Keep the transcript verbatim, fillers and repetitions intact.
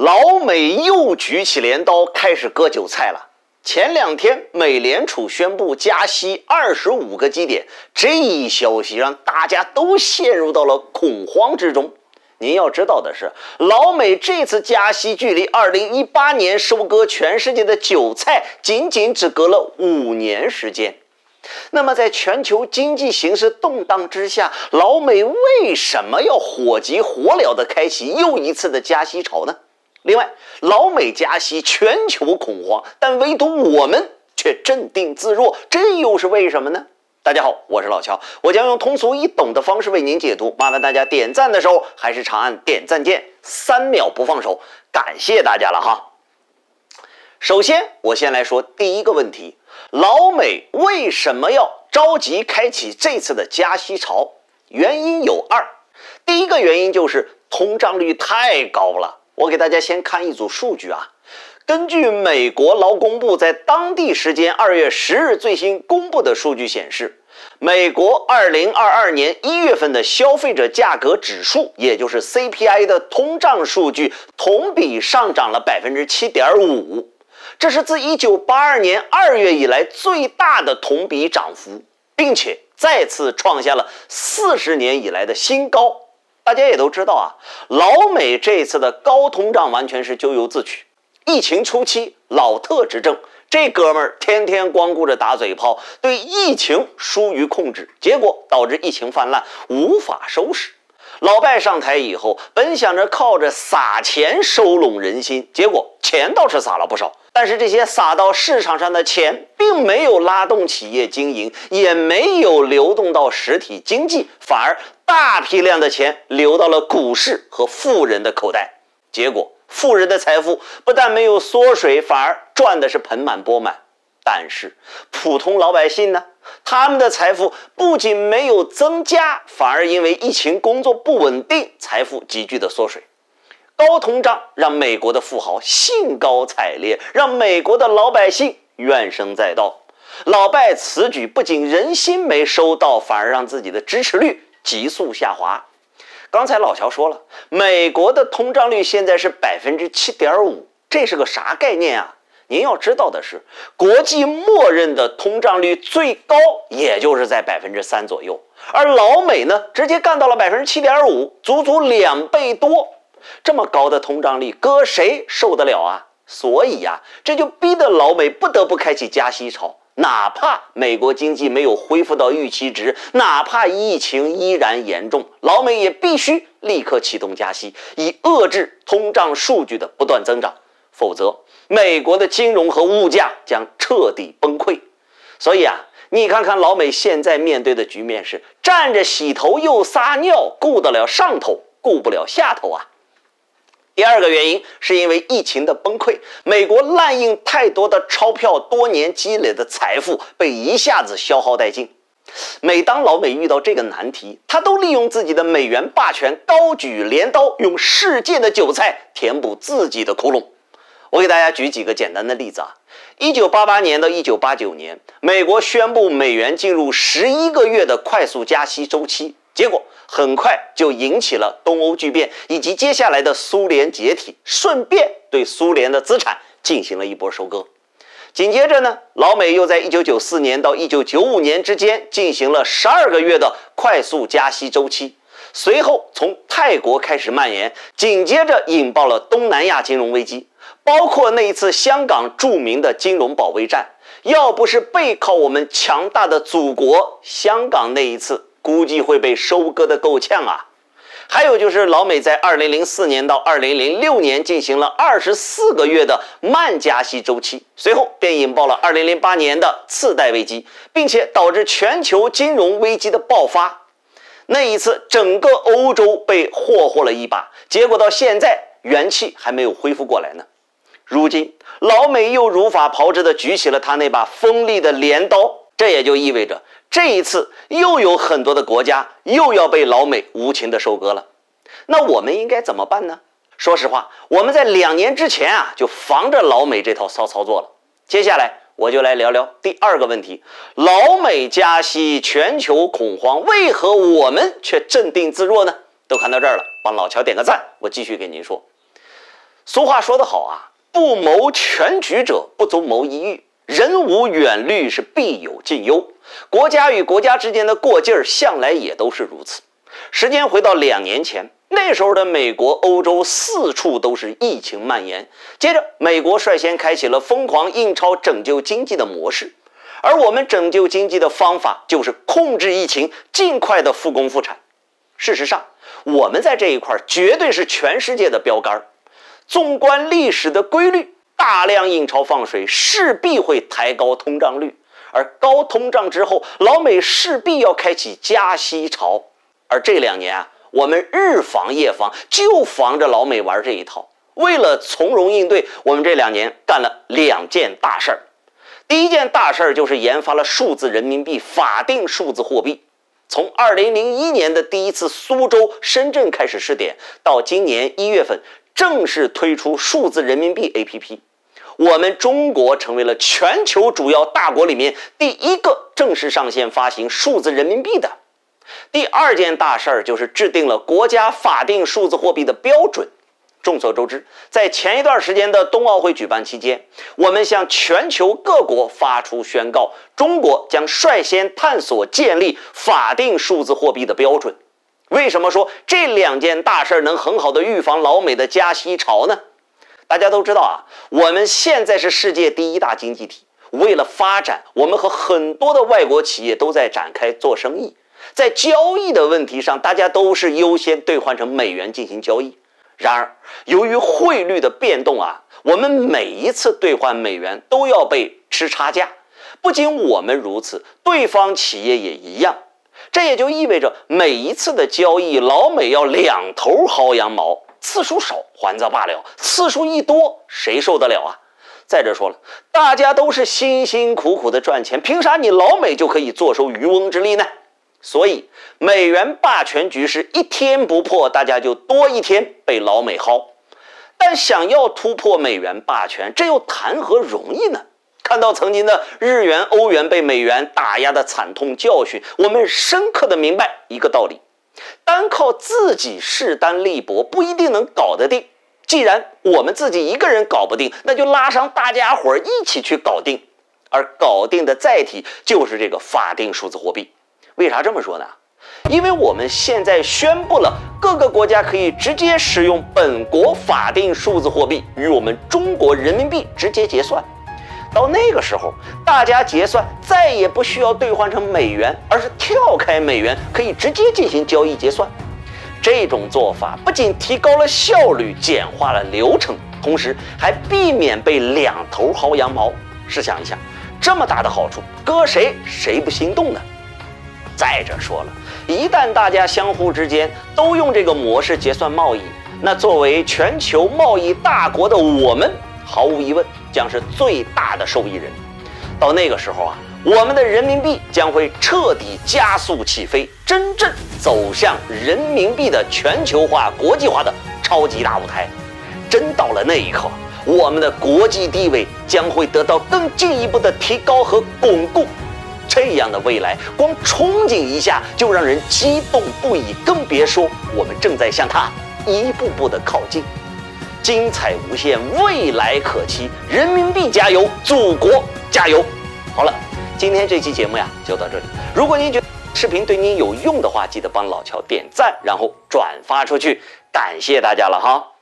老美又举起镰刀开始割韭菜了。前两天，美联储宣布加息二十五个基点，这一消息让大家都陷入到了恐慌之中。您要知道的是，老美这次加息距离二零一八年收割全世界的韭菜仅仅只隔了五年时间。那么在全球经济形势动荡之下，老美为什么要火急火燎地开启又一次的加息潮呢？另外，老美加息，全球恐慌，但唯独我们却镇定自若，这又是为什么呢？大家好，我是老乔，我将用通俗易懂的方式为您解读。麻烦大家点赞的时候还是长按点赞键，三秒不放手，感谢大家了哈。首先，我先来说第一个问题：老美为什么要着急开启这次的加息潮？原因有二。第一个原因就是通胀率太高了。我给大家先看一组数据啊。根据美国劳工部在当地时间二月十日最新公布的数据显示，美国二零二二年一月份的消费者价格指数，也就是 C P I 的通胀数据，同比上涨了 百分之七点五， 这是自一九八二年二月以来最大的同比涨幅，并且再次创下了四十年以来的新高。大家也都知道啊，老美这次的高通胀完全是咎由自取。疫情初期，老特执政，这哥们儿天天光顾着打嘴炮，对疫情疏于控制，结果导致疫情泛滥，无法收拾。老拜上台以后，本想着靠着撒钱收拢人心，结果钱倒是撒了不少，但是这些撒到市场上的钱并没有拉动企业经营，也没有流动到实体经济，反而大批量的钱流到了股市和富人的口袋。结果富人的财富不但没有缩水，反而赚的是盆满钵满。但是普通老百姓呢，他们的财富不仅没有增加，反而因为疫情工作不稳定，财富急剧的缩水。高通胀让美国的富豪兴高采烈，让美国的老百姓怨声载道。老拜此举不仅人心没收到，反而让自己的支持率急速下滑。刚才老乔说了，美国的通胀率现在是 百分之七点五， 这是个啥概念啊？您要知道的是，国际默认的通胀率最高也就是在 百分之三 左右，而老美呢直接干到了 百分之七点五， 足足两倍多。这么高的通胀率，搁谁受得了啊？所以呀、啊，这就逼得老美不得不开启加息潮。哪怕美国经济没有恢复到预期值，哪怕疫情依然严重，老美也必须立刻启动加息，以遏制通胀数据的不断增长，否则美国的金融和物价将彻底崩溃。所以啊，你看看老美现在面对的局面是站着洗头又撒尿，顾得了上头，顾不了下头啊。第二个原因是因为疫情的崩溃，美国滥印太多的钞票，多年积累的财富被一下子消耗殆尽。每当老美遇到这个难题，他都利用自己的美元霸权，高举镰刀，用世界的韭菜填补自己的窟窿。我给大家举几个简单的例子啊。一九八八年到一九八九年，美国宣布美元进入十一个月的快速加息周期，结果很快就引起了东欧剧变以及接下来的苏联解体，顺便对苏联的资产进行了一波收割。紧接着呢，老美又在一九九四年到一九九五年之间进行了十二个月的快速加息周期，随后从泰国开始蔓延，紧接着引爆了东南亚金融危机，包括那一次香港著名的金融保卫战。要不是背靠我们强大的祖国，香港那一次估计会被收割的够呛啊。还有就是老美在二零零四年到二零零六年进行了二十四个月的慢加息周期，随后便引爆了二零零八年的次贷危机，并且导致全球金融危机的爆发。那一次整个欧洲被霍霍了一把，结果到现在元气还没有恢复过来呢。如今老美又如法炮制地举起了他那把锋利的镰刀，这也就意味着这一次又有很多的国家又要被老美无情的收割了。那我们应该怎么办呢？说实话，我们在两年之前啊就防着老美这套骚操作了。接下来我就来聊聊第二个问题：老美加息，全球恐慌，为何我们却镇定自若呢？都看到这儿了，帮老乔点个赞，我继续给您说。 俗话说得好啊，不谋全局者不足谋一域，人无远虑是必有近忧。国家与国家之间的过劲儿向来也都是如此。时间回到两年前，那时候的美国、欧洲四处都是疫情蔓延。接着，美国率先开启了疯狂印钞拯救经济的模式，而我们拯救经济的方法就是控制疫情，尽快的复工复产。事实上，我们在这一块绝对是全世界的标杆。纵观历史的规律，大量印钞放水势必会抬高通胀率，而高通胀之后，老美势必要开启加息潮。而这两年啊，我们日防夜防，就防着老美玩这一套。为了从容应对，我们这两年干了两件大事儿。第一件大事儿就是研发了数字人民币法定数字货币。从二零零一年的第一次苏州、深圳开始试点，到今年一月份正式推出数字人民币 A P P， 我们中国成为了全球主要大国里面第一个正式上线发行数字人民币的。第二件大事儿就是制定了国家法定数字货币的标准。众所周知，在前一段时间的冬奥会举办期间，我们向全球各国发出宣告，中国将率先探索建立法定数字货币的标准。为什么说这两件大事能很好的预防老美的加息潮呢？大家都知道啊，我们现在是世界第一大经济体，为了发展，我们和很多的外国企业都在展开做生意。在交易的问题上，大家都是优先兑换成美元进行交易。然而，由于汇率的变动啊，我们每一次兑换美元都要被吃差价。不仅我们如此，对方企业也一样。这也就意味着每一次的交易，老美要两头薅羊毛，次数少还则罢了，次数一多，谁受得了啊？再者说了，大家都是辛辛苦苦的赚钱，凭啥你老美就可以坐收渔翁之利呢？所以，美元霸权局势一天不破，大家就多一天被老美薅。但想要突破美元霸权，这又谈何容易呢？看到曾经的日元、欧元被美元打压的惨痛教训，我们深刻的明白一个道理：单靠自己势单力薄不一定能搞得定。既然我们自己一个人搞不定，那就拉上大家伙一起去搞定。而搞定的载体就是这个法定数字货币。为啥这么说呢？因为我们现在宣布了各个国家可以直接使用本国法定数字货币与我们中国人民币直接结算。到那个时候，大家结算再也不需要兑换成美元，而是跳开美元，可以直接进行交易结算。这种做法不仅提高了效率，简化了流程，同时还避免被两头薅羊毛。试想一下，这么大的好处，搁谁谁不心动呢？再者说了，一旦大家相互之间都用这个模式结算贸易，那作为全球贸易大国的我们，毫无疑问将是最大的受益人。到那个时候啊，我们的人民币将会彻底加速起飞，真正走向人民币的全球化、国际化的超级大舞台。真到了那一刻，我们的国际地位将会得到更进一步的提高和巩固。这样的未来，光憧憬一下就让人激动不已，更别说我们正在向它一步步的靠近。精彩无限，未来可期，人民币加油，祖国加油！好了，今天这期节目呀就到这里。如果您觉得视频对您有用的话，记得帮老乔点赞，然后转发出去，感谢大家了哈。